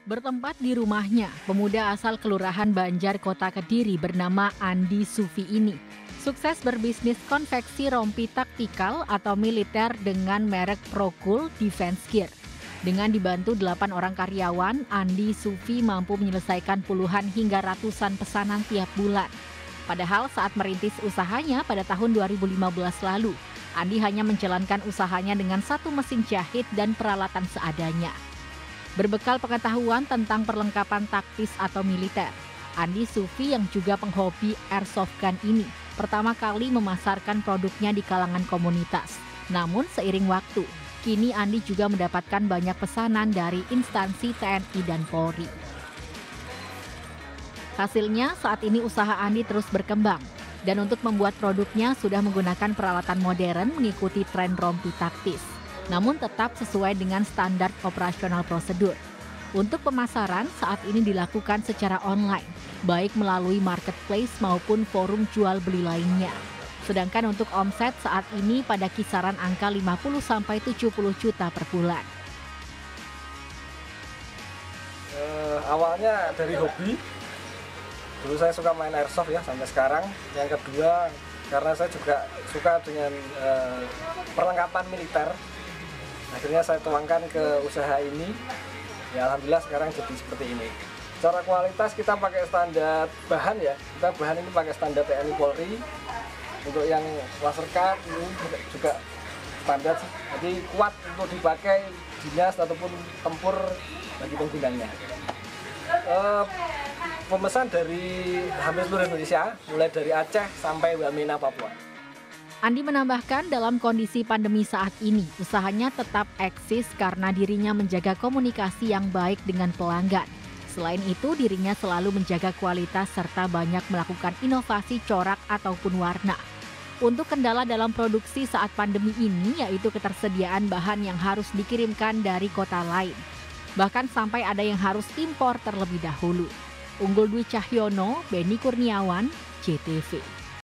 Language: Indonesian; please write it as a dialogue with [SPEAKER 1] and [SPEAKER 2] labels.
[SPEAKER 1] Bertempat di rumahnya, pemuda asal Kelurahan Banjar, Kota Kediri bernama Andi Sufi ini sukses berbisnis konveksi rompi taktikal atau militer dengan merek Prokul Defense Gear. Dengan dibantu 8 orang karyawan, Andi Sufi mampu menyelesaikan puluhan hingga ratusan pesanan tiap bulan. Padahal saat merintis usahanya pada tahun 2015 lalu, Andi hanya menjalankan usahanya dengan satu mesin jahit dan peralatan seadanya. Berbekal pengetahuan tentang perlengkapan taktis atau militer, Andi Sufi yang juga penghobi airsoft gun ini pertama kali memasarkan produknya di kalangan komunitas. Namun seiring waktu, kini Andi juga mendapatkan banyak pesanan dari instansi TNI dan Polri. Hasilnya saat ini usaha Andi terus berkembang dan untuk membuat produknya sudah menggunakan peralatan modern mengikuti tren rompi taktis, namun tetap sesuai dengan standar operasional prosedur. Untuk pemasaran saat ini dilakukan secara online, baik melalui marketplace maupun forum jual beli lainnya. Sedangkan untuk omset saat ini pada kisaran angka 50-70 juta per bulan.
[SPEAKER 2] Awalnya dari hobi, dulu saya suka main airsoft ya sampai sekarang. Yang kedua karena saya juga suka dengan perlengkapan militer. Akhirnya saya tuangkan ke usaha ini. Ya alhamdulillah sekarang jadi seperti ini. Secara kualitas kita pakai standar bahan ya. Kita bahan ini pakai standar TNI Polri. Untuk yang laser cut ini juga standar. Jadi kuat untuk dipakai dinas ataupun tempur bagi penggunanya. Pemesan dari hampir seluruh Indonesia, mulai dari Aceh sampai Wamena, Papua.
[SPEAKER 1] Andi menambahkan dalam kondisi pandemi saat ini, usahanya tetap eksis karena dirinya menjaga komunikasi yang baik dengan pelanggan. Selain itu, dirinya selalu menjaga kualitas serta banyak melakukan inovasi corak ataupun warna. Untuk kendala dalam produksi saat pandemi ini, yaitu ketersediaan bahan yang harus dikirimkan dari kota lain. Bahkan sampai ada yang harus impor terlebih dahulu. Unggul Dwi Cahyono, Beni Kurniawan, JTV.